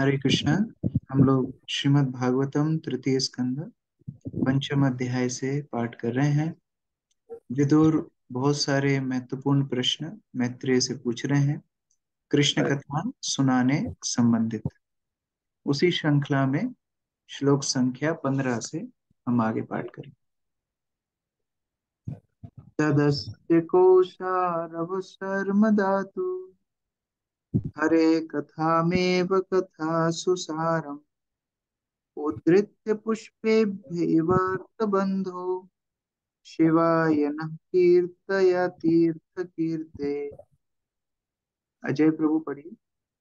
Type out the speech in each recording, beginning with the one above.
हरे कृष्णा। हम लोग श्रीमद् भागवतम तृतीय स्कंद पंचम अध्याय से पाठ कर रहे हैं। विदुर बहुत सारे महत्वपूर्ण प्रश्न मैत्रेय से पूछ रहे हैं, कृष्ण कथा सुनाने संबंधित। उसी श्रृंखला में श्लोक संख्या 15 से हम आगे पाठ करें। तदस्य कोशारवसर्मदातु हरे कथामेव कथा सुसारम् उद्धृत्य पुष्पेभ्यैवार्तबन्धो शिवाय नः कीर्तय तीर्थकीर्ते। अजय प्रभु पढ़िए।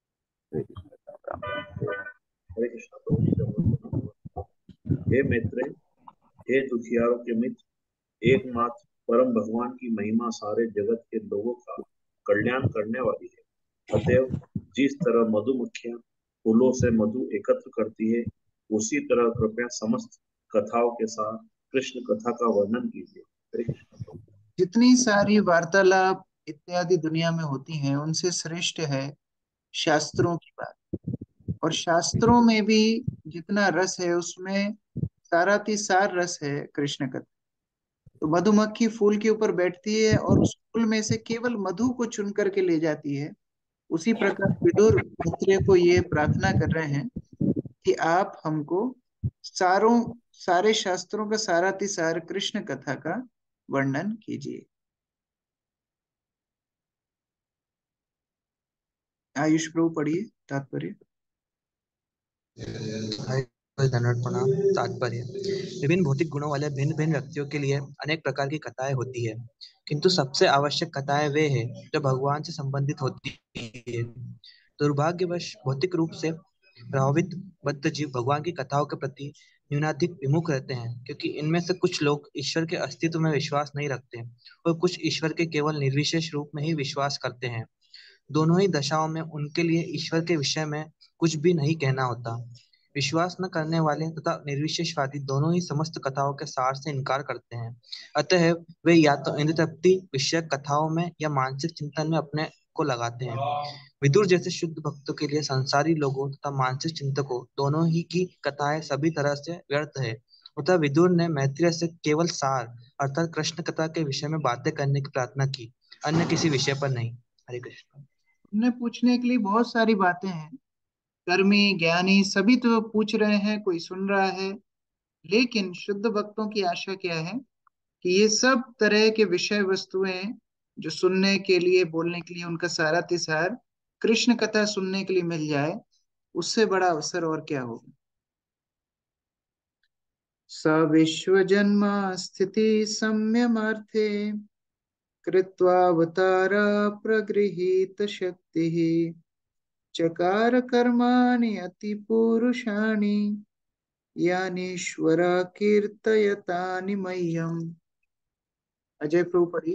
हरे कृष्ण प्रभु। हे मित्र, हे दुखियारों के मित्र, एकमात्र परम भगवान की महिमा सारे जगत के लोगों का कल्याण करने वाली है। अतएव जिस तरह मधुमक्खियां फूलों से मधु एकत्र करती है, उसी तरह कृपया समस्त कथाओं के साथ कृष्ण कथा का वर्णन कीजिए। हरे कृष्ण प्रभु। जितनी सारी वार्तालाप इत्यादि दुनिया में होती हैं, उनसे श्रेष्ठ है शास्त्रों की बात। और शास्त्रों में भी जितना रस है, उसमें सारातिसार रस है कृष्ण कथा। तो मधुमक्खी फूल के ऊपर बैठती है और उस फूल में से केवल मधु को चुन करके ले जाती है। उसी प्रकार विदुर मैत्रेय को ये प्रार्थना कर रहे हैं कि आप हमको सारों सारे शास्त्रों का सारातिसार कृष्ण कथा का वर्णन कीजिए। आयुष प्रभु पढ़िए तात्पर्य। धन्यवाद। प्रणाम। तात्पर्य: विभिन्न भौतिक गुणों वाले भिन्न भिन्न व्यक्तियों के लिए अनेक प्रकार की कथाएं होती है, किंतु सबसे आवश्यक कथाएं वे हैं जो भगवान से संबंधित होती है। दुर्भाग्यवश भौतिक रूप से प्रभावित बद्ध जीव भगवान की कथाओं के प्रति न्यूनाधिक विमुख रहते हैं, क्योंकि इनमें से कुछ लोग ईश्वर के अस्तित्व में विश्वास नहीं रखते और कुछ ईश्वर के केवल निर्विशेष रूप में ही विश्वास करते हैं। दोनों ही दशाओं में उनके लिए ईश्वर के विषय में कुछ भी नहीं कहना होता। विश्वास न करने वाले तथा निर्विशेषवादी दोनों ही समस्त कथाओं के सार से इनकार करते हैं। अतः वे या तो इंद्र तृप्ति विषयक कथाओं में या मानसिक चिंतन में अपने को लगाते हैं। विदुर जैसे शुद्ध भक्तों के लिए संसारी लोगों तथा मानसिक चिंतकों दोनों ही की कथाएं सभी तरह से व्यर्थ है। अतः विदुर ने मैत्रेय से केवल सार अर्थात कृष्ण कथा के विषय में बातें करने की प्रार्थना की, अन्य किसी विषय पर नहीं। हरे कृष्ण। उन्हें पूछने के लिए बहुत सारी बातें हैं। कर्मी ज्ञानी सभी तो पूछ रहे हैं, कोई सुन रहा है। लेकिन शुद्ध भक्तों की आशा क्या है कि ये सब तरह के विषय वस्तुएं जो सुनने के लिए, बोलने के लिए, उनका सारा तिसार कृष्ण कथा सुनने के लिए मिल जाए, उससे बड़ा अवसर और क्या होगा। स विश्व जन्म स्थिति संयमार्थे कृत्वावतार प्रगृहीत शक्ति चकार कर्माणि अति पुरुषाणि यानीश्वरा कीर्तयतानि मह्यम। अजय प्रभु पढ़िए।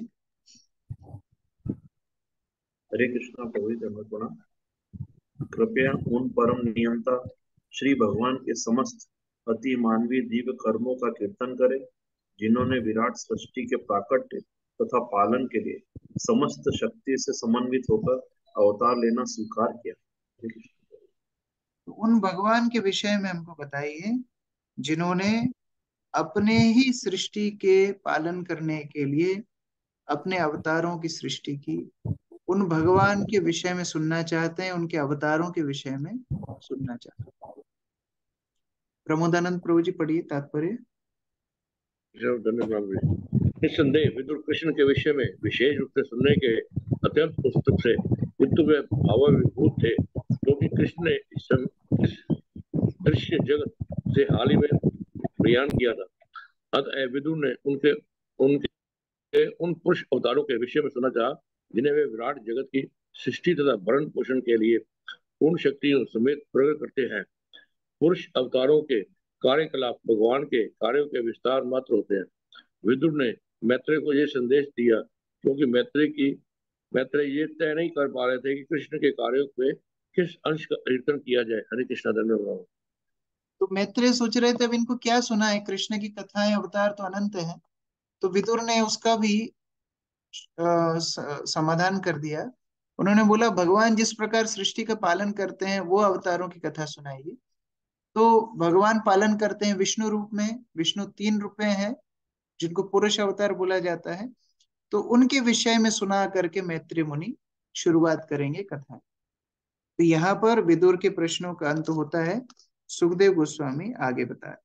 हरे कृष्ण प्रभु। धन्यवाद। कृपया उन परम नियंता श्री भगवान के समस्त अति मानवीय दिव्य कर्मों का कीर्तन करें, जिन्होंने विराट सृष्टि के प्राकट्य तथा पालन के लिए समस्त शक्ति से समन्वित होकर अवतार लेना स्वीकार किया। तो उन भगवान के विषय में हमको बताइए जिन्होंने अपने ही सृष्टि के पालन करने के लिए अपने अवतारों की सृष्टि की। उन भगवान के विषय में सुनना चाहते हैं, उनके अवतारों के विषय में सुनना चाहते हैं। प्रमोदानंद प्रभु जी पढ़िए तात्पर्य। निस्संदेह विदुर कृष्ण के विषय में विशेष रूप से सुनने के अत्यंत उत्सुक से, किंतु वे भावाविभूत थे, क्योंकि कृष्ण ने इस दृश्य जगत से हाल ही में प्रयाण किया था। अतः विदुर ने उनके उनके उन पुरुष अवतारों के विषय में सुना चाहा, जिन्हें वे विराट जगत की सृष्टि तथा भरण पोषण के लिए पूर्ण शक्तियों समेत प्रकट करते हैं। पुरुष अवतारों के कार्यकलाप भगवान के कार्यों के विस्तार मात्र होते हैं। विदुर ने मैत्रेय को यह संदेश दिया, क्योंकि मैत्रेय ये तय नहीं कर पा रहे थे कि कृष्ण के कार्यों में किस अंश का कीर्तन किया जाए। हरे कृष्ण। धन्यवाद। तो मैत्रेय सोच रहे थे अब इनको क्या सुना है, कृष्ण की कथाएं अवतार तो अनंत है। तो विदुर ने उसका भी समाधान कर दिया उन्होंने बोला भगवान जिस प्रकार सृष्टि का पालन करते हैं वो अवतारों की कथा सुनाइए। तो भगवान पालन करते हैं विष्णु रूप में। विष्णु 3 रूप में हैं जिनको पुरुष अवतार बोला जाता है। तो उनके विषय में सुना करके मैत्री मुनि शुरुआत करेंगे कथा। तो यहाँ पर विदुर के प्रश्नों का अंत होता है। सुखदेव गोस्वामी आगे बताए।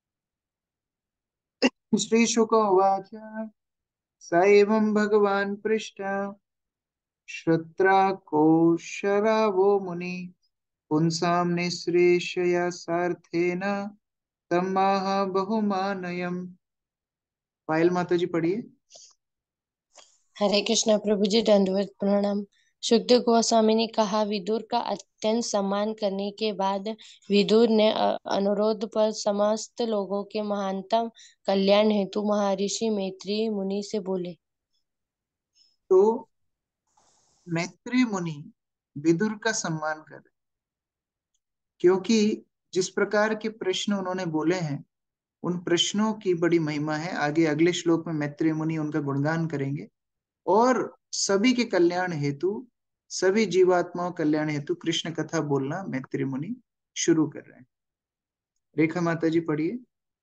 श्री शुक उवाच स एवं भगवान पृष्ठ श्रुत्रा कौशरावो मुनि पुंसां निःश्रेषया सार्थेन तमाह बहुमानयम्। पायल माता जी पढ़िए। हरे कृष्णा प्रभु जी, दंडवत प्रणाम। सुखदेव गोस्वामी ने कहा, विदुर का अत्यंत सम्मान करने के बाद विदुर ने अनुरोध पर समस्त लोगों के महानतम कल्याण हेतु महर्षि मैत्री मुनि से बोले। तो मैत्री मुनि विदुर का सम्मान कर रहे, क्योंकि जिस प्रकार के प्रश्न उन्होंने बोले हैं उन प्रश्नों की बड़ी महिमा है। आगे अगले श्लोक में मैत्री मुनि उनका गुणगान करेंगे और सभी के कल्याण हेतु, सभी जीवात्माओं कल्याण हेतु कृष्ण कथा बोलना मैत्री मुनि शुरू कर रहे हैं। रेखा माता जी पढ़िए।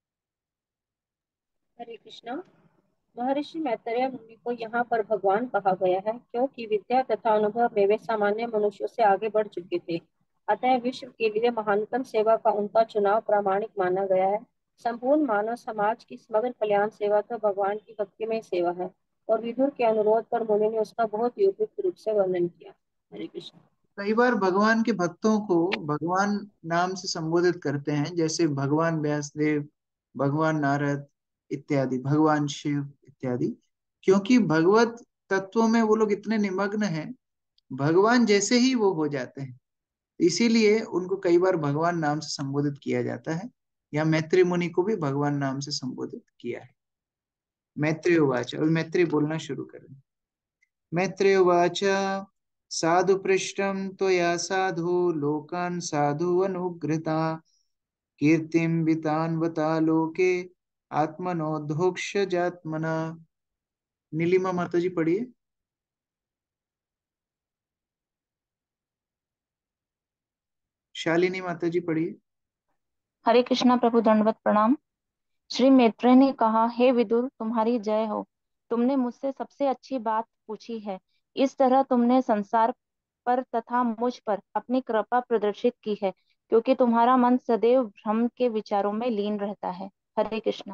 हरे कृष्णा। महर्षि मैत्रेय मुनि को यहाँ पर भगवान कहा गया है, क्योंकि विद्या तथा अनुभव में वे सामान्य मनुष्यों से आगे बढ़ चुके थे। अतः विश्व के लिए महानतम सेवा का उनका चुनाव प्रामाणिक माना गया है। संपूर्ण मानव समाज की समग्र कल्याण सेवा तो भगवान की भक्ति में सेवा है, और विदुर के अनुरोध पर मुनि ने उसका बहुत ही उपयुक्त रूप से वर्णन किया। हरे कृष्ण। कई बार भगवान के भक्तों को भगवान नाम से संबोधित करते हैं, जैसे भगवान व्यासदेव, भगवान नारद इत्यादि, भगवान शिव इत्यादि। क्योंकि भगवत तत्वों में वो लोग इतने निमग्न हैं, भगवान जैसे ही वो हो जाते हैं। इसीलिए उनको कई बार भगवान नाम से संबोधित किया जाता है। या मैत्री मुनि को भी भगवान नाम से संबोधित किया है। मैत्री उवाच, और मैत्री बोलना शुरू करें। मैत्री उवाच साधु पृष्ठम त्वया साधु लोकान् साधु अनुगृता कीर्तिं वितान्वता लोके आत्मनोद्धोक्ष जात्मना। नीलिमा माता जी पढ़िए। शालिनी माता जी पढ़िए। हरे कृष्णा प्रभु, दंडवत प्रणाम। श्री मैत्रेय ने कहा, हे विदुर, तुम्हारी जय हो। तुमने मुझसे सबसे अच्छी बात पूछी है। इस तरह तुमने संसार पर तथा मुझ पर अपनी कृपा प्रदर्शित की है, क्योंकि तुम्हारा मन सदैव भ्रम के विचारों में लीन रहता है। हरे कृष्णा।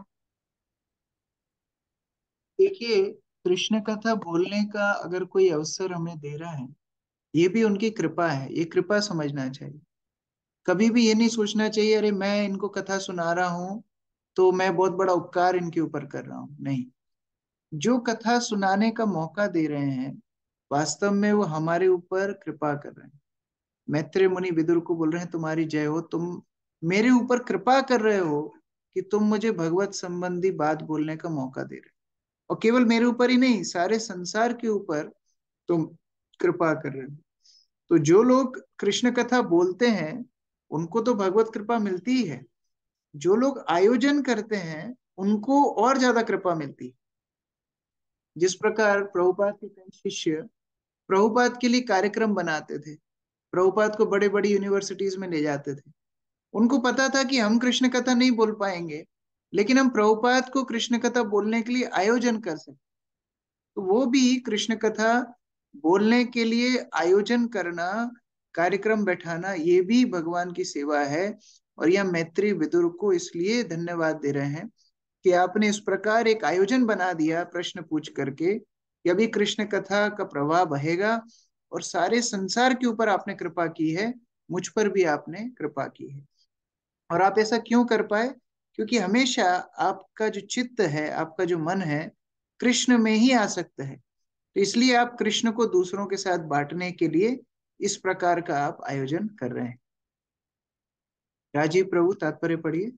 देखिए, कृष्ण कथा बोलने का अगर कोई अवसर हमें दे रहा है, ये भी उनकी कृपा है। ये कृपा समझना चाहिए। कभी भी ये नहीं सोचना चाहिए अरे मैं इनको कथा सुना रहा हूं तो मैं बहुत बड़ा उपकार इनके ऊपर कर रहा हूं। नहीं, जो कथा सुनाने का मौका दे रहे हैं वास्तव में वो हमारे ऊपर कृपा कर रहे हैं। मैत्रेय मुनि विदुर को बोल रहे हैं तुम्हारी जय हो, तुम मेरे ऊपर कृपा कर रहे हो कि तुम मुझे भगवत संबंधी बात बोलने का मौका दे रहे हो। और केवल मेरे ऊपर ही नहीं, सारे संसार के ऊपर तुम कृपा कर रहे हो। तो जो लोग कृष्ण कथा बोलते हैं उनको तो भगवत कृपा मिलती ही है। जो लोग आयोजन करते हैं उनको और ज्यादा कृपा मिलती है। जिस प्रकार प्रभुपाद के कई शिष्य प्रभुपाद के लिए कार्यक्रम बनाते थे, प्रभुपाद को बड़े बड़ी यूनिवर्सिटीज में ले जाते थे। उनको पता था कि हम कृष्ण कथा नहीं बोल पाएंगे, लेकिन हम प्रभुपाद को कृष्ण कथा बोलने के लिए आयोजन कर सकते। तो वो भी कृष्ण कथा बोलने के लिए आयोजन करना, कार्यक्रम बैठाना, ये भी भगवान की सेवा है। और यह मैत्री विदुर को इसलिए धन्यवाद दे रहे हैं कि आपने इस प्रकार एक आयोजन बना दिया प्रश्न पूछ करके कि अभी कृष्ण कथा का प्रवाह बहेगा। और सारे संसार के ऊपर आपने कृपा की है, मुझ पर भी आपने कृपा की है। और आप ऐसा क्यों कर पाए? क्योंकि हमेशा आपका जो चित्त है, आपका जो मन है, कृष्ण में ही आसक्त है। तो इसलिए आप कृष्ण को दूसरों के साथ बांटने के लिए इस प्रकार का आप आयोजन कर रहे हैं। राजीव प्रभु तात्पर्य पढ़िए।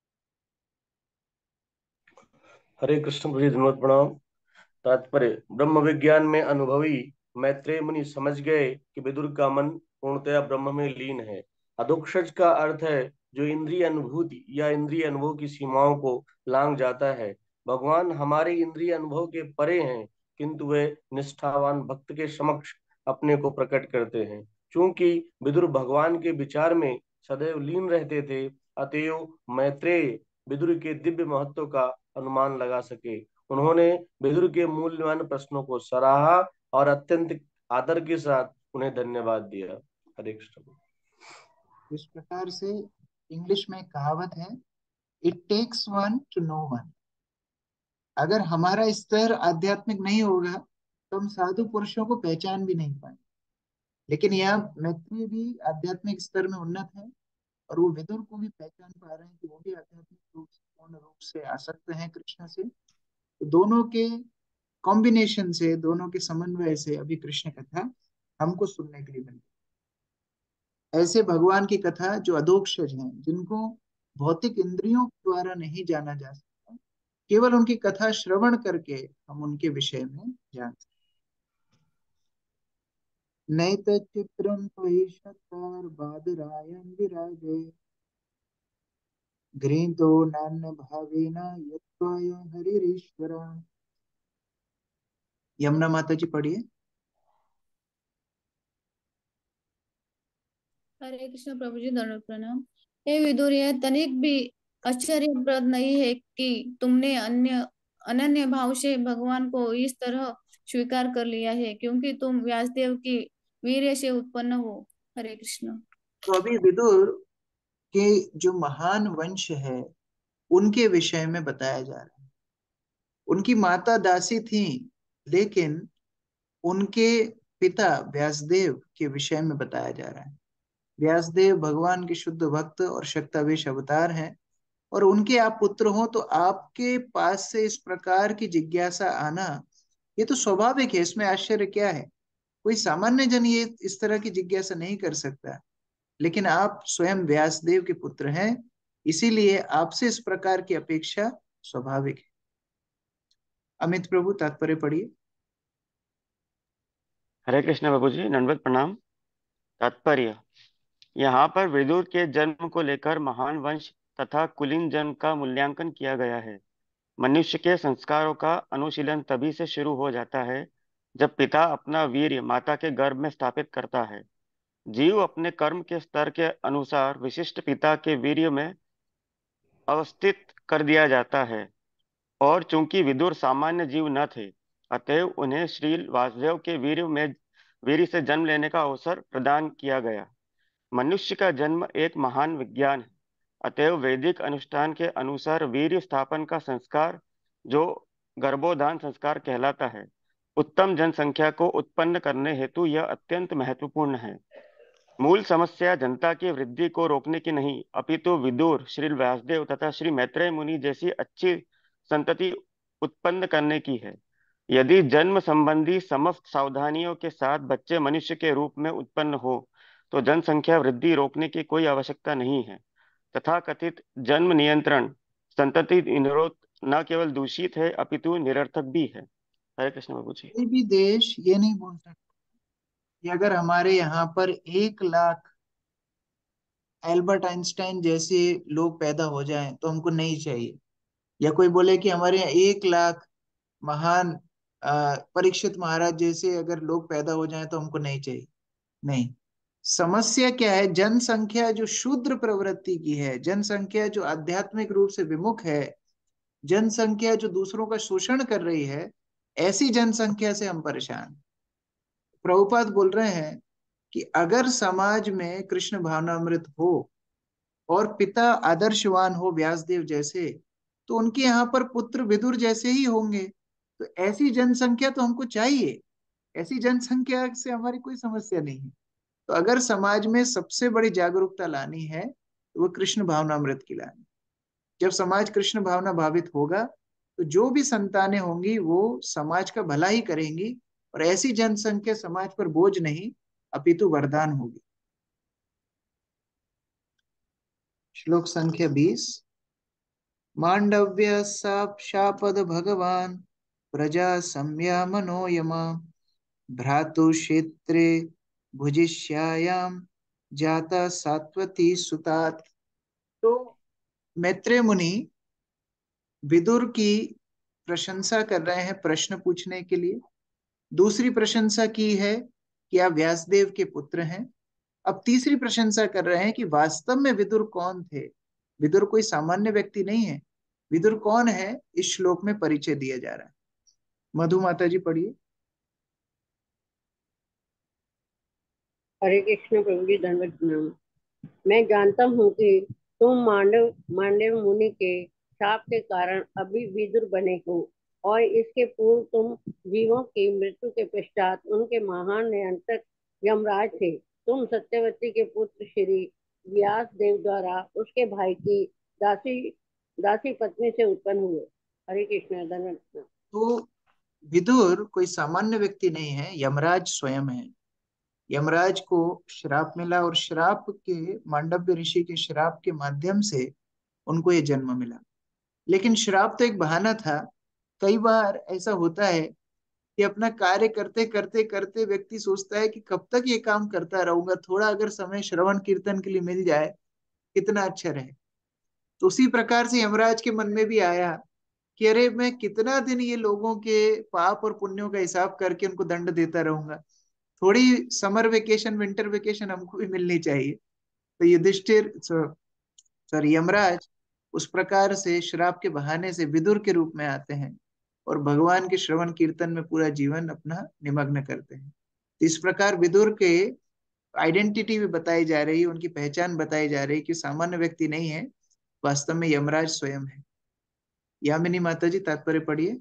हरे कृष्ण प्रभु, धन्यवाद प्रणाम। तात्पर्य, ब्रह्म विज्ञान में अनुभवी मैत्रेय मुनि समझ गए कि विदुर का मन पूर्णतया ब्रह्म में लीन है। अधोक्षज का अर्थ है जो इंद्रिय अनुभूति या इंद्रिय अनुभव की सीमाओं को लांघ जाता है। भगवान हमारे इंद्रिय अनुभव के परे हैं, किंतु वे निष्ठावान भक्त के समक्ष अपने को प्रकट करते हैं। चूंकि विदुर भगवान के विचार में सदैव लीन रहते थे, अतएव मैत्रेय विदुर के दिव्य महत्व का अनुमान लगा सके। उन्होंने विदुर के मूल्यवान प्रश्नों को सराहा और अत्यंत आदर के साथ उन्हें धन्यवाद दिया। हरे कृष्ण। इस प्रकार से इंग्लिश में कहावत है, it takes one to know one. अगर हमारा स्तर आध्यात्मिक नहीं होगा तो हम साधु पुरुषों को पहचान भी नहीं पाएंगे। लेकिन यह मैत्री भी आध्यात्मिक स्तर में उन्नत है, और वो विदुर को भी पहचान पा रहे हैं कि वो भी आध्यात्मिक रूप से पूर्ण रूप से आसक्त हैं कृष्ण से। तो दोनों के कॉम्बिनेशन से, दोनों के समन्वय से अभी कृष्ण कथा हमको सुनने के लिए मिली। ऐसे भगवान की कथा जो अधोक्षज हैं, जिनको भौतिक इंद्रियों द्वारा नहीं जाना जा सकता, केवल उनकी कथा श्रवण करके हम उनके विषय में जान सकते। नैतच्चित्रं त्वयि शतार बादरायण विराजे, गृहीतो नान्य भावेन यत्त्वाय हरिरीश्वर। यमुना माता जी पढ़िए। हरे कृष्ण प्रभु जी, दंडवत प्रणाम। हे विदुर, यह तनिक भी आश्चर्यप्रद नहीं है कि तुमने अनन्य भाव से भगवान को इस तरह स्वीकार कर लिया है, क्योंकि तुम व्यासदेव की वीर्य से उत्पन्न हो। हरे कृष्ण। तो अभी विदुर के जो महान वंश है उनके विषय में बताया जा रहा है। उनकी माता दासी थी, लेकिन उनके पिता व्यासदेव के विषय में बताया जा रहा है। व्यासदेव भगवान के शुद्ध भक्त और शक्तावेश अवतार हैं, और उनके आप पुत्र हो तो आपके पास से इस प्रकार की जिज्ञासा आना, ये तो स्वाभाविक है। इसमें आश्चर्य क्या है? कोई सामान्य जन ये इस तरह की जिज्ञासा नहीं कर सकता, लेकिन आप स्वयं व्यासदेव के पुत्र हैं, इसीलिए आपसे इस प्रकार की अपेक्षा स्वाभाविक है। अमित प्रभु तात्पर्य पढ़िए। हरे कृष्ण प्रभु जी, दंडवत प्रणाम। तात्पर्य: यहाँ पर विदुर के जन्म को लेकर महान वंश तथा कुलीन जन्म का मूल्यांकन किया गया है। मनुष्य के संस्कारों का अनुशीलन तभी से शुरू हो जाता है जब पिता अपना वीर्य माता के गर्भ में स्थापित करता है। जीव अपने कर्म के स्तर के अनुसार विशिष्ट पिता के वीर्य में अवस्थित कर दिया जाता है, और चूंकि विदुर सामान्य जीव न थे, अतएव उन्हें श्री वासुदेव के वीर्य से जन्म लेने का अवसर प्रदान किया गया। मनुष्य का जन्म एक महान विज्ञान है, अतएव वैदिक अनुष्ठान के अनुसार वीर्य स्थापन का संस्कार, जो गर्भोधान संस्कार कहलाता है, उत्तम जनसंख्या को उत्पन्न करने हेतु यह अत्यंत महत्वपूर्ण है। मूल समस्या जनता की वृद्धि को रोकने की नहीं, अपितु विदुर, श्री व्यासदेव तथा श्री मैत्रेय मुनि जैसी अच्छी संतति उत्पन्न करने की है। यदि जन्म संबंधी समस्त सावधानियों के साथ बच्चे मनुष्य के रूप में उत्पन्न हो तो जनसंख्या वृद्धि रोकने की कोई आवश्यकता नहीं है। तथा कथित जन्म नियंत्रण संतति निरोध न केवल दूषित है अपितु निरर्थक भी है। हरे कृष्ण प्रभु जी। कोई भी देश ये नहीं बोल सकता कि अगर हमारे यहाँ पर 1 लाख एल्बर्ट आइंस्टाइन जैसे लोग पैदा हो जाएं तो हमको नहीं चाहिए, या कोई बोले कि हमारे यहाँ 1 लाख महान परीक्षित महाराज जैसे अगर लोग पैदा हो जाएं तो हमको नहीं चाहिए। नहीं, समस्या क्या है? जनसंख्या जो शूद्र प्रवृत्ति की है, जनसंख्या जो आध्यात्मिक रूप से विमुख है, जनसंख्या जो दूसरों का शोषण कर रही है, ऐसी जनसंख्या से हम परेशान हैं। प्रभुपाद बोल रहे हैं कि अगर समाज में कृष्ण भावनामृत हो और पिता आदर्शवान हो व्यासदेव जैसे, तो उनके यहाँ पर पुत्र विदुर जैसे ही होंगे। तो ऐसी जनसंख्या तो हमको चाहिए, ऐसी जनसंख्या से हमारी कोई समस्या नहीं है। तो अगर समाज में सबसे बड़ी जागरूकता लानी है तो वो कृष्ण भावनामृत की लानी। जब समाज कृष्ण भावना भावित होगा तो जो भी संतानें होंगी वो समाज का भला ही करेंगी, और ऐसी जनसंख्या समाज पर बोझ नहीं अपितु वरदान होगी। श्लोक संख्या 20। मांडव्य शापद भगवान प्रजा संया मनोयमा भ्रातु क्षेत्रे भुजिष्यायाम जाता सात्वती सुतात। तो मैत्रेय मुनि विदुर की प्रशंसा कर रहे हैं प्रश्न पूछने के लिए। दूसरी प्रशंसा की है कि आप व्यासदेव के पुत्र हैं। अब तीसरी प्रशंसा कर रहे हैं कि वास्तव में विदुर कौन थे। विदुर कोई सामान्य व्यक्ति नहीं है। विदुर कौन है, इस श्लोक में परिचय दिया जा रहा है। मधु माता जी पढ़िए। हरे कृष्ण प्रभु जी, धन्यवाद प्रणाम। मैं जानता हूँ कि तुम मांडव मुनि के शाप के कारण अभी विदुर बने हो, और इसके पूर्व तुम जीवों की मृत्यु के पश्चात उनके महान नियंत्रक यमराज थे। तुम सत्यवती के पुत्र श्री व्यास देव द्वारा उसके भाई की दासी दासी पत्नी से उत्पन्न हुए। हरे कृष्ण, धन्यवाद प्रणाम। तो विदुर कोई सामान्य व्यक्ति नहीं है, यमराज स्वयं है। यमराज को श्राप मिला और श्राप के मांडव्य ऋषि के श्राप के माध्यम से उनको ये जन्म मिला। लेकिन श्राप तो एक बहाना था। कई बार ऐसा होता है कि अपना कार्य करते करते करते व्यक्ति सोचता है कि कब तक ये काम करता रहूंगा, थोड़ा अगर समय श्रवण कीर्तन के लिए मिल जाए कितना अच्छा रहे। तो उसी प्रकार से यमराज के मन में भी आया कि अरे मैं कितना दिन ये लोगों के पाप और पुण्यों का हिसाब करके उनको दंड देता रहूंगा, थोड़ी समर वेकेशन विंटर वेकेशन हमको भी मिलनी चाहिए। तो युधिष्ठिर सॉरी यमराज उस प्रकार से श्राप के बहाने से विदुर के रूप में आते हैं और भगवान के श्रवण कीर्तन में पूरा जीवन अपना निमग्न करते हैं। तो इस प्रकार विदुर के आइडेंटिटी भी बताई जा रही है, उनकी पहचान बताई जा रही है कि सामान्य व्यक्ति नहीं है, वास्तव में यमराज स्वयं है। यामिनी माता जी तात्पर्य पढ़िए।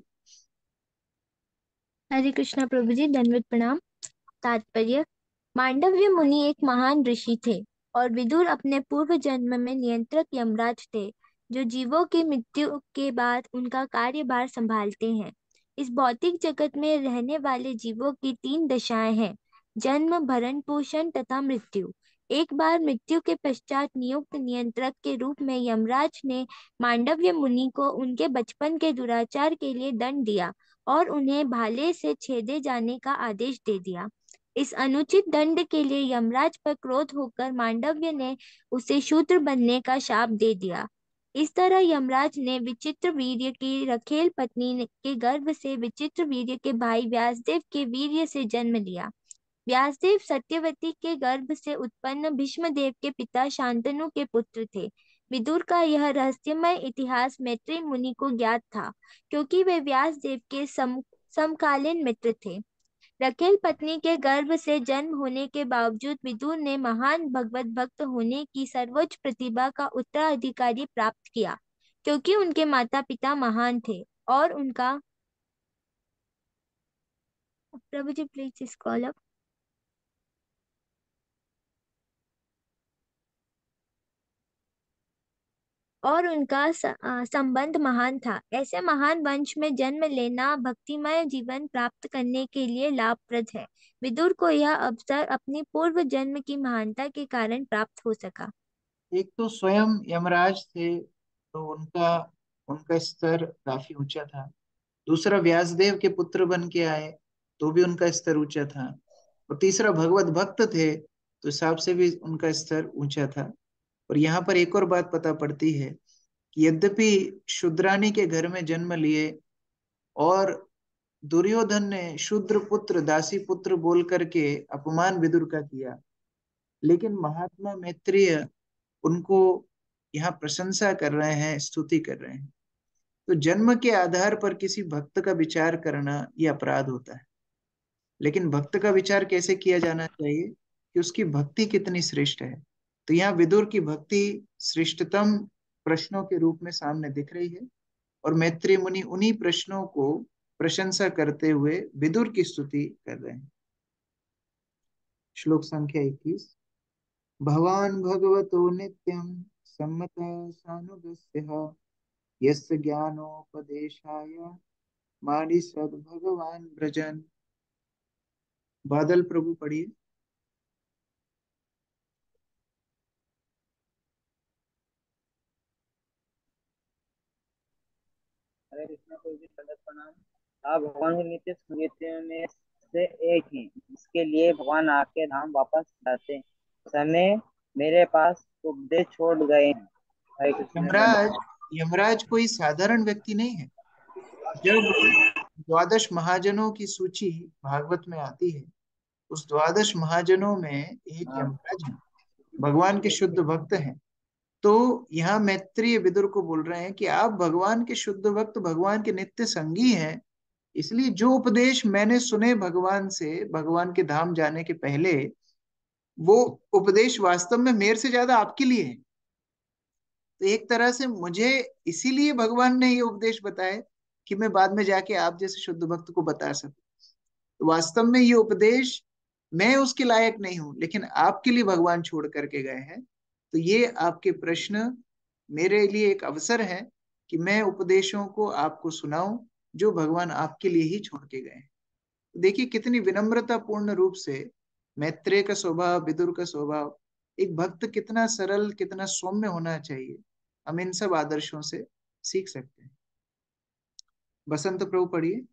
हरे कृष्णा प्रभु जी, दंडवत प्रणाम। तात्पर्य: मांडव्य मुनि एक महान ऋषि थे और विदुर अपने पूर्व जन्म में नियंत्रक यमराज थे, जो जीवों की मृत्यु के बाद उनका कार्यभार संभालते हैं। इस भौतिक जगत में रहने वाले जीवों की 3 दशाएं हैं: जन्म, भरण पोषण तथा मृत्यु। एक बार मृत्यु के पश्चात नियुक्त नियंत्रक के रूप में यमराज ने मांडव्य मुनि को उनके बचपन के दुराचार के लिए दंड दिया और उन्हें भाले से छेदे जाने का आदेश दे दिया। इस अनुचित दंड के लिए यमराज पर क्रोध होकर मांडव्य ने उसे शूद्र बनने का शाप दे दिया। इस तरह यमराज ने विचित्र वीर्य की रखेल पत्नी के गर्भ से विचित्र वीर्य के भाई व्यासदेव के वीर्य से जन्म लिया। व्यासदेव सत्यवती के गर्भ से उत्पन्न भीष्मदेव के पिता शांतनु के पुत्र थे। विदुर का यह रहस्यमय इतिहास मैत्रेय मुनि को ज्ञात था, क्योंकि वे व्यासदेव के समकालीन मित्र थे। रखेल पत्नी के गर्भ से जन्म होने के बावजूद विदुर ने महान भगवत भक्त होने की सर्वोच्च प्रतिभा का उत्तराधिकारी प्राप्त किया, क्योंकि उनके माता पिता महान थे और उनका प्रभु जी प्लीज इस कॉल अप और उनका संबंध महान था। ऐसे महान वंश में जन्म लेना भक्तिमय जीवन प्राप्त करने के लिए लाभप्रद है। विदुर को यह अवसर अपनी पूर्व जन्म की महानता के कारण प्राप्त हो सका। एक तो स्वयं यमराज थे, तो उनका उनका स्तर काफी ऊंचा था। दूसरा व्यासदेव के पुत्र बन के आए, तो भी उनका स्तर ऊंचा था। और तीसरा भगवत भक्त थे, तो हिसाब से भी उनका स्तर ऊंचा था। और यहाँ पर एक और बात पता पड़ती है कि यद्यपि शूद्रानी के घर में जन्म लिए और दुर्योधन ने शूद्र पुत्र दासी पुत्र बोल करके अपमान विदुर का किया, लेकिन महात्मा मैत्रेय उनको यहाँ प्रशंसा कर रहे हैं, स्तुति कर रहे हैं। तो जन्म के आधार पर किसी भक्त का विचार करना यह अपराध होता है। लेकिन भक्त का विचार कैसे किया जाना चाहिए कि उसकी भक्ति कितनी श्रेष्ठ है। तो यहाँ विदुर की भक्ति श्रेष्ठतम प्रश्नों के रूप में सामने दिख रही है, और मैत्रेय मुनि उन्हीं प्रश्नों को प्रशंसा करते हुए विदुर की स्तुति कर रहे हैं। श्लोक संख्या 21। भवान भगवतो नित्यं सम्मतः सानुगस्यः यस्य ज्ञानोपदेशाय मानिषद भगवान व्रजन। बादल प्रभु पढ़िए। हरे कृष्ण प्रभु जी, दंडवत प्रणाम। आप भगवान के नित्य स्मृतियों में से एक हैं, इसके लिए भगवान आपके धाम वापस जाते समय मेरे पास उपदेश छोड़ गए हैं। हरे कृष्ण, यमराज दंडवत। यमराज कोई साधारण व्यक्ति नहीं है। जब द्वादश महाजनों की सूची भागवत में आती है, उस द्वादश महाजनों में एक यमराज है, भगवान के शुद्ध भक्त हैं। तो यहाँ मैत्रेय विदुर को बोल रहे हैं कि आप भगवान के शुद्ध भक्त, भगवान के नित्य संगी हैं, इसलिए जो उपदेश मैंने सुने भगवान से, भगवान के धाम जाने के पहले, वो उपदेश वास्तव में मेरे से ज्यादा आपके लिए है। तो एक तरह से मुझे इसीलिए भगवान ने ये उपदेश बताए कि मैं बाद में जाके आप जैसे शुद्ध भक्त को बता सकूं। तो वास्तव में ये उपदेश मैं उसके लायक नहीं हूं, लेकिन आपके लिए भगवान छोड़ करके गए हैं। तो ये आपके प्रश्न मेरे लिए एक अवसर है कि मैं उपदेशों को आपको सुनाऊं जो भगवान आपके लिए ही छोड़ के गए हैं। देखिए कितनी विनम्रता पूर्ण रूप से मैत्रेय का स्वभाव, विदुर का स्वभाव, एक भक्त कितना सरल, कितना सौम्य होना चाहिए, हम इन सब आदर्शों से सीख सकते हैं। बसंत प्रभु पढ़िए।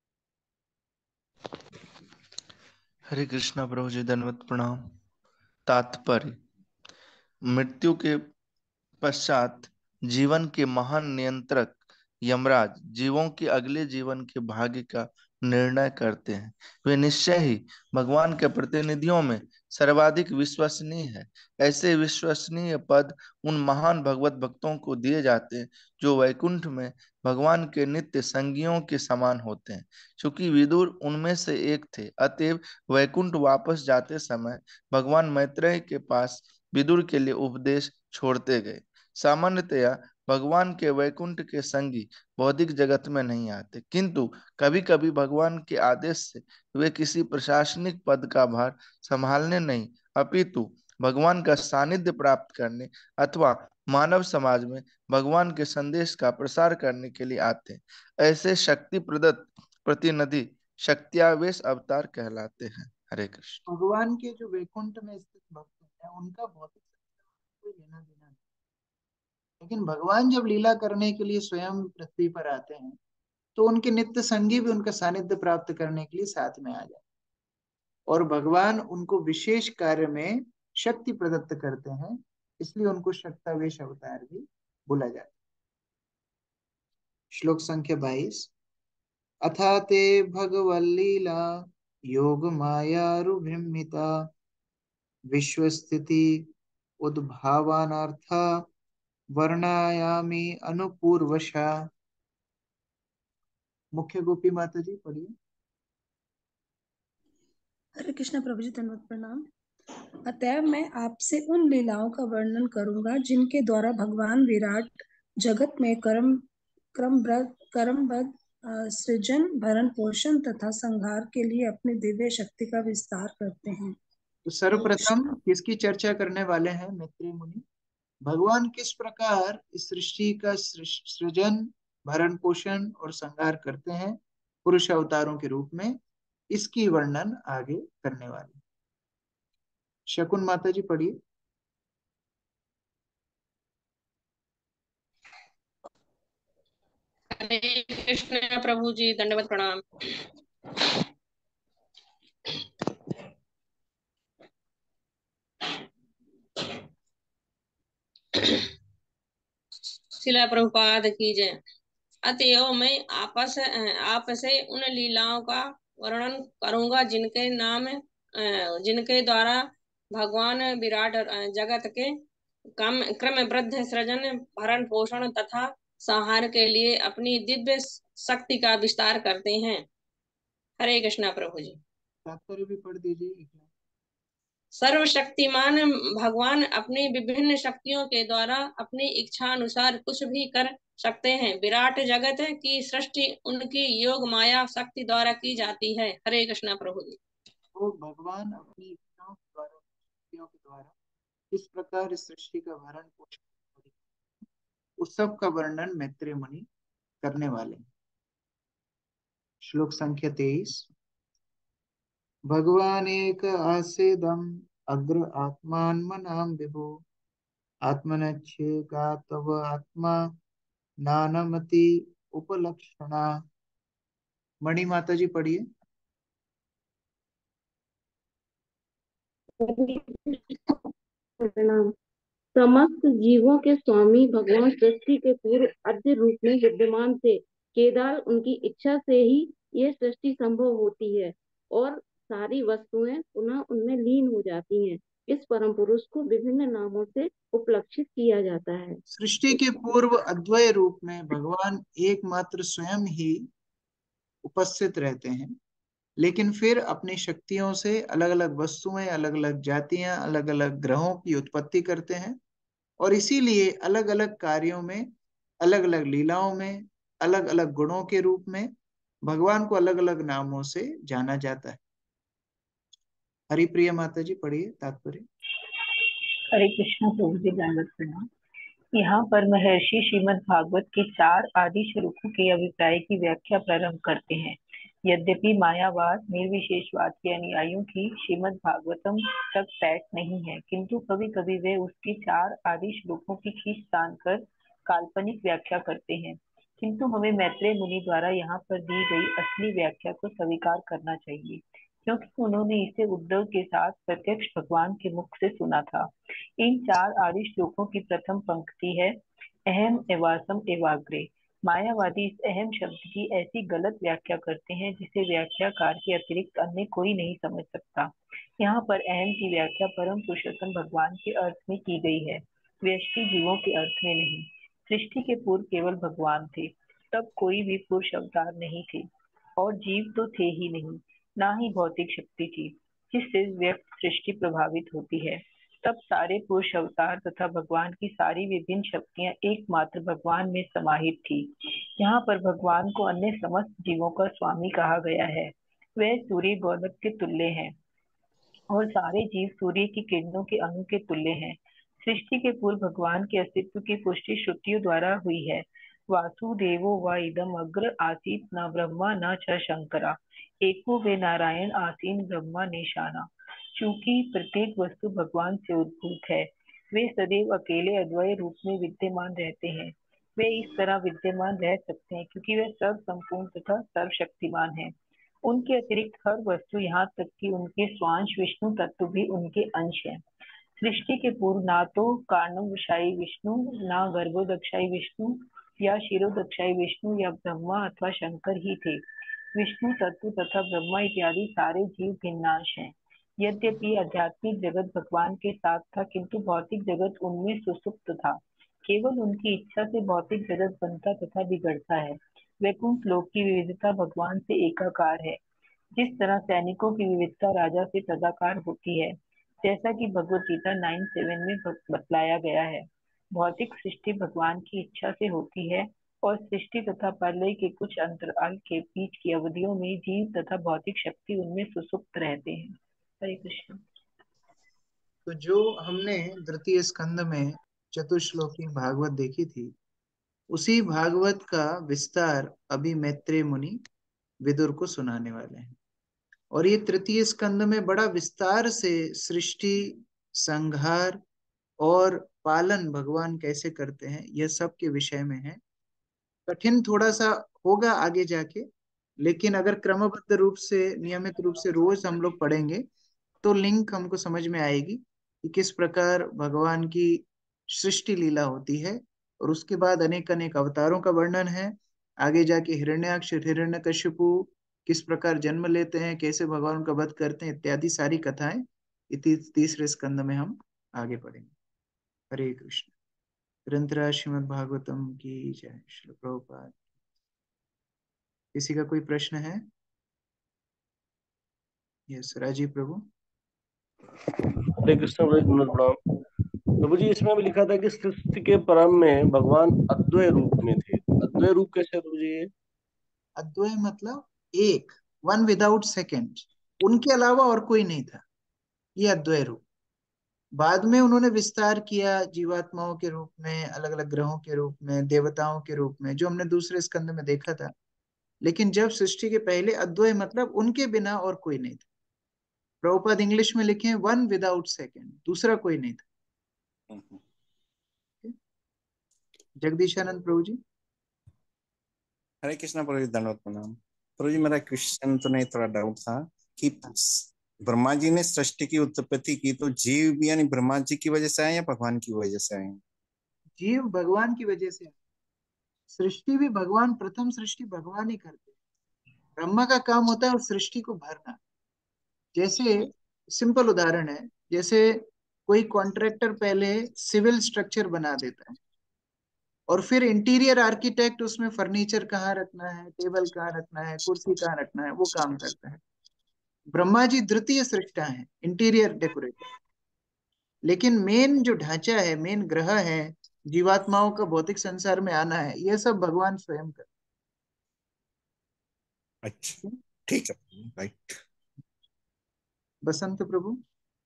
हरे कृष्णा प्रभु जी, दंडवत प्रणाम। तात्पर्य: मृत्यु के पश्चात जीवन के महान नियंत्रक यमराज जीवों के अगले जीवन के भाग्य का निर्णय करते हैं। वे निश्चय ही भगवान के प्रतिनिधियों में सर्वाधिक विश्वसनीय है। ऐसे विश्वसनीय पद उन महान भगवत भक्तों को दिए जाते हैं जो वैकुंठ में भगवान के नित्य संगियों के समान होते हैं। चूंकि विदुर उनमें से एक थे, अतएव वैकुंठ वापस जाते समय भगवान मैत्रेय के पास विदुर के लिए उपदेश छोड़ते गए। सामान्यतया भगवान के वैकुंठ के संगी भौतिक जगत में नहीं आते, किंतु कभी कभी भगवान के आदेश से वे किसी प्रशासनिक पद का भार संभालने नहीं, अपितु भगवान का सानिध्य प्राप्त करने अथवा मानव समाज में भगवान के संदेश का प्रसार करने के लिए आते हैं। ऐसे शक्ति प्रदत्त प्रतिनिधि शक्त्यावेश अवतार कहलाते हैं। हरे कृष्ण। भगवान के जो वैकुंठ में स्थित भक्त हैं उनका भौतिक कोई लेना देना नहीं, लेकिन भगवान जब लीला करने के लिए स्वयं पृथ्वी पर आते हैं तो उनके नित्य संगी भी उनका सानिध्य प्राप्त करने के लिए साथ में आ जाते हैं, और भगवान उनको विशेष कार्य में शक्ति प्रदत्त करते हैं, इसलिए उनको शक्तावेश अवतार भी बोला जाता है। श्लोक संख्या 22। अथा ते भगवल्लीला योग मायारुभिर्मिता विश्वस्थिति उद्भावानार्था वर्णायामी अनुपूर्वशा। मुख्य गोपी माता जी पढ़िए। हरे कृष्ण प्रभु जी, धन्यवाद प्रणाम। अतएव मैं आपसे उन लीलाओं का वर्णन करूंगा जिनके द्वारा भगवान विराट जगत में क्रमबद्ध सृजन, भरण पोषण तथा संहार के लिए अपनी दिव्य शक्ति का विस्तार करते हैं। तो सर्वप्रथम किसकी चर्चा करने वाले हैं मैत्रेय मुनि? भगवान किस प्रकार इस सृष्टि का सृजन, भरण पोषण और संहार करते हैं पुरुष अवतारों के रूप में, इसकी वर्णन आगे करने वाले। शकुन माता जी पढ़िए। हरे कृष्ण प्रभु जी, दंडवत प्रणाम। शिला प्रभुपाद की जय। अतएव मैं आपसे उन लीलाओं का वर्णन करूंगा जिनके द्वारा भगवान विराट जगत के क्रमबद्ध सृजन, भरण पोषण तथा संहार के लिए अपनी दिव्य शक्ति का विस्तार करते हैं। हरे कृष्णा प्रभु जी। तात्पर्य भी पढ़ दीजिए। सर्वशक्तिमान भगवान अपनी विभिन्न शक्तियों के द्वारा अपनी इच्छा अनुसार कुछ भी कर सकते हैं। विराट जगत की सृष्टि उनकी योग माया शक्ति द्वारा की जाती है। हरे कृष्णा प्रभु जी। तो भगवान अपनी इच्छाओं के द्वारा, शक्तियों के द्वारा किस प्रकार इस सृष्टि का भरण पोषण, उस सब का वर्णन मैत्रेय मुनि करने वाले हैं। श्लोक संख्या 23। भगवान एक आसेदम अग्र आत्मान मनाम विभु आत्मनच्छेका तव आत्मा नानमति उपलक्षणा। मणि माता जी पढ़िए। प्रणाम। समस्त जीवों के स्वामी भगवान सृष्टि के पूर्व आद्य रूप में विद्यमान थे। केवल उनकी इच्छा से ही यह सृष्टि संभव होती है और सारी वस्तुएं पुनः उनमें लीन हो जाती हैं। इस परम पुरुष को विभिन्न नामों से उपलक्षित किया जाता है। सृष्टि के पूर्व अद्वय रूप में भगवान एकमात्र स्वयं ही उपस्थित रहते हैं, लेकिन फिर अपनी शक्तियों से अलग अलग वस्तुएं, अलग अलग जातियां, अलग अलग ग्रहों की उत्पत्ति करते हैं, और इसीलिए अलग अलग कार्यों में, अलग अलग लीलाओं में, अलग अलग गुणों के रूप में भगवान को अलग अलग नामों से जाना जाता है। हरिप्रिया माता जी पढ़िए तात्पर्य। हरे कृष्ण प्रभु जी, दंडवत प्रणाम। यहाँ पर महर्षि श्रीमद् भागवत के 4 आदि स्वरूपों के अभिप्राय की व्याख्या प्रारंभ करते हैं। यद्यपि मायावाद निर्विशेषवाद के अनुयायियों की श्रीमद् भागवतम तक पैठ नहीं है, किंतु कभी कभी वे उसके 4 आदि स्वरूपों की खींच तान कर काल्पनिक व्याख्या करते हैं। किंतु हमें मैत्रेय मुनि द्वारा यहाँ पर दी गई असली व्याख्या को स्वीकार करना चाहिए, क्योंकि उन्होंने इसे उद्धव के साथ प्रत्यक्ष भगवान के मुख से सुना था। इन 4 आदि श्लोकों की प्रथम पंक्ति है, अहम एवासम एवाग्रे। मायावादी इस अहम शब्द की ऐसी गलत व्याख्या करते हैं जिसे व्याख्याकार के अतिरिक्त अन्य कोई नहीं समझ सकता। यहाँ पर अहम की व्याख्या परम पुरुषोत्तम भगवान के अर्थ में की गई है, व्यष्टि जीवों के अर्थ में नहीं। सृष्टि के पूर्व केवल भगवान थे, तब कोई भी पुरुष अवतार नहीं थे, और जीव तो थे ही नहीं, ना ही भौतिक शक्ति थी जिससे व्यक्त सृष्टि प्रभावित होती है। तब सारे पुरुष अवतार तथा भगवान की सारी विभिन्न शक्तियां एकमात्र भगवान में समाहित थी। यहाँ पर भगवान को अन्य समस्त जीवों का स्वामी कहा गया है। वह सूर्य गोलक के तुल्य है और सारे जीव सूर्य की किरणों के अणु के तुल्य हैं। सृष्टि के पूर्व भगवान के अस्तित्व की पुष्टि श्रुतियों द्वारा हुई है। वासुदेवो व इदम अग्र आसीत न ब्रह्मा न च शंकरा, एको वे नारायण आसीन ब्रह्मा निशाना। चूंकि प्रत्येक वस्तु भगवान से उद्भूत है, वे सदैव अकेले अद्वय रूप में विद्यमान रहते हैं। वे इस तरह विद्यमान रह सकते हैं क्योंकि वे सर्व संपूर्ण तथा सर्वशक्तिमान हैं। उनके अतिरिक्त हर वस्तु, यहाँ तक कि उनके स्वांश विष्णु तत्व भी उनके अंश हैं। सृष्टि के पूर्व ना तो कारणवशाई विष्णु, ना गर्भोदक्षाई विष्णु या शिरोदक्षाई विष्णु या ब्रह्मा अथवा शंकर ही थे। विष्णु तत्व तथा ब्रह्मा इत्यादि सारे जीव भिन्नांश हैं। यद्यपि आध्यात्मिक जगत भगवान के साथ था, किंतु भौतिक जगत उनमें सुसुप्त था। केवल उनकी इच्छा से भौतिक जगत बनता तथा बिगड़ता है। वैकुंठ लोक की विविधता भगवान से एकाकार है, जिस तरह सैनिकों की विविधता राजा से तदाकार होती है, जैसा कि भगवत गीता 9:7 में बतलाया गया है। भौतिक सृष्टि भगवान की इच्छा से होती है और सृष्टि तथा प्रलय के कुछ अंतराल के बीच की अवधियों में जीव तथा भौतिक शक्ति उनमें सुसुप्त रहते हैं। हरे कृष्ण। तो जो हमने द्वितीय स्कंद में चतुश्लोकी भागवत देखी थी, उसी भागवत का विस्तार अभी मैत्रेय मुनि विदुर को सुनाने वाले हैं। और ये तृतीय स्कंद में बड़ा विस्तार से सृष्टि, संहार और पालन भगवान कैसे करते हैं, यह सब के विषय में है। कठिन थोड़ा सा होगा आगे जाके, लेकिन अगर क्रमबद्ध रूप से, नियमित रूप से रोज हम लोग पढ़ेंगे तो लिंक हमको समझ में आएगी कि किस प्रकार भगवान की सृष्टि लीला होती है। और उसके बाद अनेक अनेक अवतारों का वर्णन है। आगे जाके हिरण्याक्ष, हिरण्यकशिपु किस प्रकार जन्म लेते हैं, कैसे भगवान का वध करते हैं, इत्यादि सारी कथाएं तीसरे स्कंद में हम आगे पढ़ेंगे। हरे कृष्ण। ग्रंथराज श्रीमद् भागवतम की जय। श्री प्रभुपाद। किसी का कोई प्रश्न है? यस, राजीव प्रभु। हरे कृष्ण प्रभु। प्रभु जी, इसमें भी लिखा था कि सृष्टि के प्रारंभ में भगवान अद्वय रूप में थे। अद्वय रूप कैसे प्रभु जी? अद्वय मतलब एक, वन विदाउट सेकंड, उनके अलावा और कोई नहीं था, ये अद्वय रूप। बाद में उन्होंने विस्तार किया जीवात्माओं के रूप में, अलग अलग ग्रहों के रूप में, देवताओं के रूप में, जो हमने दूसरे स्कंद में देखा था। लेकिन जब सृष्टि के पहले अद्वय मतलब उनके बिना और कोई नहीं था। प्रभुपाद इंग्लिश में लिखे वन विदाउट सेकंड, दूसरा कोई नहीं था। जगदीशानंद प्रभु जी। हरे कृष्णा प्रभु जी, दंडवत प्रणाम। प्रभु जी, मेरा क्वेश्चन तो नहीं, थोड़ा डाउट था कि ब्रह्मा जी ने सृष्टि की उत्पत्ति की, तो जीव भी यानी ब्रह्मा जी की वजह से आए या भगवान की वजह से आए? जीव भगवान की वजह से, सृष्टि भी भगवान, प्रथम सृष्टि भगवान ही करते हैं। ब्रह्मा का काम होता है उस सृष्टि को भरना। जैसे सिंपल उदाहरण है, जैसे कोई कॉन्ट्रैक्टर पहले सिविल स्ट्रक्चर बना देता है और फिर इंटीरियर आर्किटेक्ट उसमें फर्नीचर कहाँ रखना है, टेबल कहाँ रखना है, कुर्सी कहाँ रखना है, वो काम करता है। ब्रह्मा जी द्वितीय सृष्टा है, इंटीरियर डेकोरेटर। लेकिन मेन जो ढांचा है, मेन ग्रह है, जीवात्माओं का भौतिक संसार में आना है, यह सब भगवान स्वयं कर। अच्छा, ठीक है, राइट। बसंत प्रभु।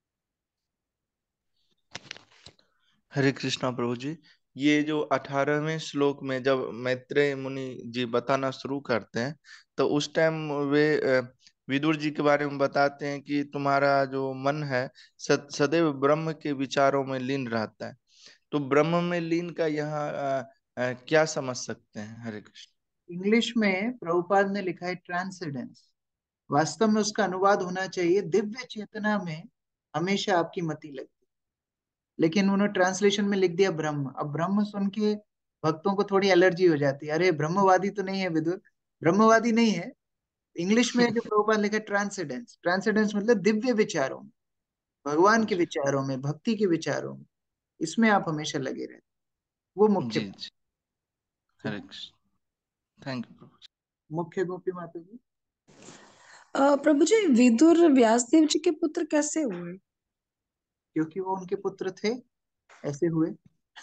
हरे कृष्णा प्रभु जी। ये जो 18वें श्लोक में जब मैत्रेय मुनि जी बताना शुरू करते हैं, तो उस टाइम वे विदुर जी के बारे में बताते हैं कि तुम्हारा जो मन है सदैव ब्रह्म के विचारों में लीन रहता है। तो ब्रह्म में लीन का यहाँ क्या समझ सकते हैं? हरे कृष्ण। इंग्लिश में प्रभुपाद ने लिखा है ट्रांसेंडेंस। वास्तव में उसका अनुवाद होना चाहिए दिव्य चेतना में हमेशा आपकी मति लगती। लेकिन उन्होंने ट्रांसलेशन में लिख दिया ब्रह्म। अब ब्रह्म सुन के भक्तों को थोड़ी एलर्जी हो जाती है, अरे ब्रह्मवादी तो नहीं है विदुर, ब्रह्मवादी नहीं है। इंग्लिश में जो प्रभुपाद लिखा है ट्रांसेंडेंस, ट्रांसेंडेंस मतलब दिव्य विचारों में, भगवान के विचारों में, भक्ति के विचारों में, इसमें आप हमेशा लगे रहते, वो मुख्य। जी जी, हरे कृष्ण, थैंक यू प्रभु। मुख्य गोपी माता जी। प्रभु जी, विदुर व्यासदेव जी के पुत्र कैसे हुए? क्योंकि वो उनके पुत्र थे, ऐसे हुए।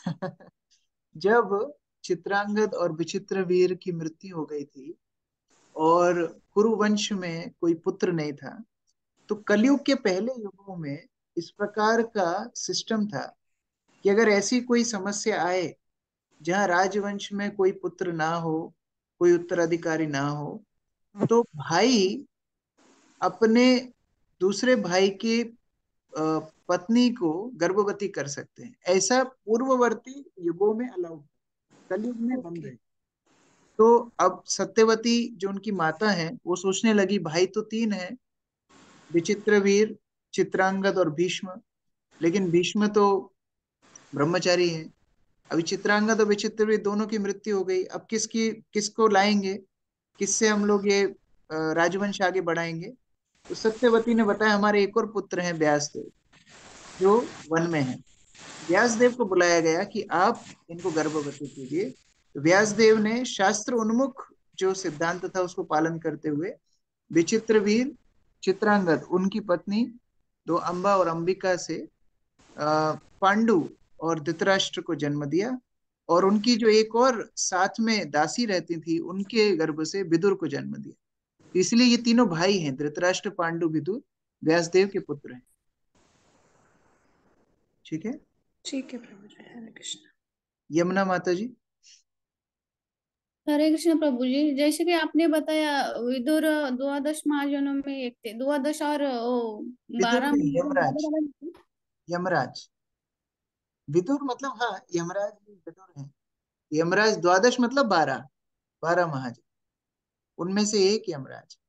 जब चित्रांगद और विचित्रवीर की मृत्यु हो गई थी और कुरुवंश में कोई पुत्र नहीं था, तो कलयुग के पहले युगों में इस प्रकार का सिस्टम था कि अगर ऐसी कोई समस्या आए जहां राजवंश में कोई पुत्र ना हो, कोई उत्तराधिकारी ना हो, तो भाई अपने दूसरे भाई की पत्नी को गर्भवती कर सकते हैं। ऐसा पूर्ववर्ती युगों में अलाउड, कलयुग में बंद है। तो अब सत्यवती जो उनकी माता है, वो सोचने लगी भाई तो तीन है, विचित्रवीर, चित्रांगद और भीष्म, लेकिन भीष्म तो ब्रह्मचारी है। अभी चित्रांगद और विचित्रवीर दोनों की मृत्यु हो गई, अब किसको लाएंगे, किससे हम लोग ये राजवंश आगे बढ़ाएंगे? तो सत्यवती ने बताया हमारे एक और पुत्र हैं व्यासदेव, जो वन में है। व्यासदेव को बुलाया गया कि आप इनको गर्भवती कीजिए। तो व्यासदेव ने शास्त्र उन्मुख जो सिद्धांत था उसको पालन करते हुए विचित्रवीर, चित्रांगद, उनकी पत्नी दो अंबा और अंबिका से पांडु और धृतराष्ट्र को जन्म दिया, और उनकी जो एक और साथ में दासी रहती थी, उनके गर्भ से विदुर को जन्म दिया। इसलिए ये तीनों भाई हैं, धृतराष्ट्र, पांडु, विदुर, व्यासदेव के पुत्र हैं। ठीक है, ठीक है प्रभु जी, हरे कृष्ण। यमुना माता जी। हरे कृष्ण प्रभु जी, जैसे कि आपने बताया विदुर द्वादश महाजनों में एक थे, द्वादश और विदुर 12 नहीं, यमराज। महाजन। यमराज, विदुर मतलब, हाँ यमराज भी विदुर है। यमराज द्वादश मतलब 12, 12 महाजन, उनमें से एक यमराज।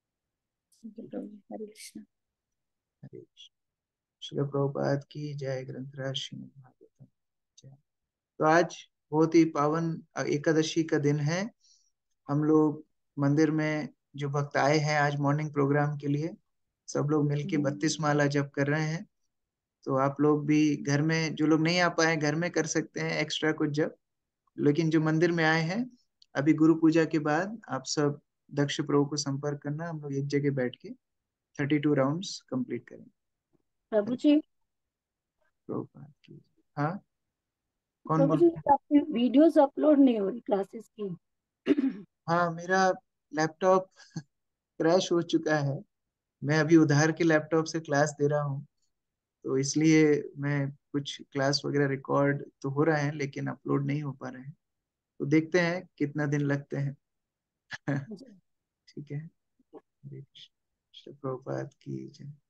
हरे कृष्ण। हरे कृष्ण। श्रील प्रभुपाद की जय। ग्रंथराज श्रीमद् भागवतम जय। तो आज बहुत ही पावन एकादशी का दिन है। हम लोग मंदिर में जो भक्त आए हैं आज मॉर्निंग प्रोग्राम के लिए, सब लोग मिलके 32 माला जप कर रहे हैं। तो आप लोग भी घर में, जो लोग नहीं आ पाए घर में कर सकते हैं एक्स्ट्रा कुछ जप, लेकिन जो मंदिर में आए हैं, अभी गुरु पूजा के बाद आप सब दक्ष प्रभु को संपर्क करना, हम लोग एक जगह बैठ के 32 राउंड्स कंप्लीट करेंगे। प्रभु जी, प्रभुपाद की। हाँ, कौन प्रभु बोल? जी, आपकी वीडियोस अपलोड नहीं हो रही क्लासेस की। हाँ, मेरा लैपटॉप क्रैश हो चुका है। मैं अभी उधार के लैपटॉप से क्लास दे रहा हूँ, तो इसलिए मैं कुछ क्लास वगैरह रिकॉर्ड तो हो रहा है लेकिन अपलोड नहीं हो पा रहे हैं। तो देखते हैं कितना दिन लगते हैं। ठीक है, हरे कृष्ण। श्री प्रभुपाद की जय।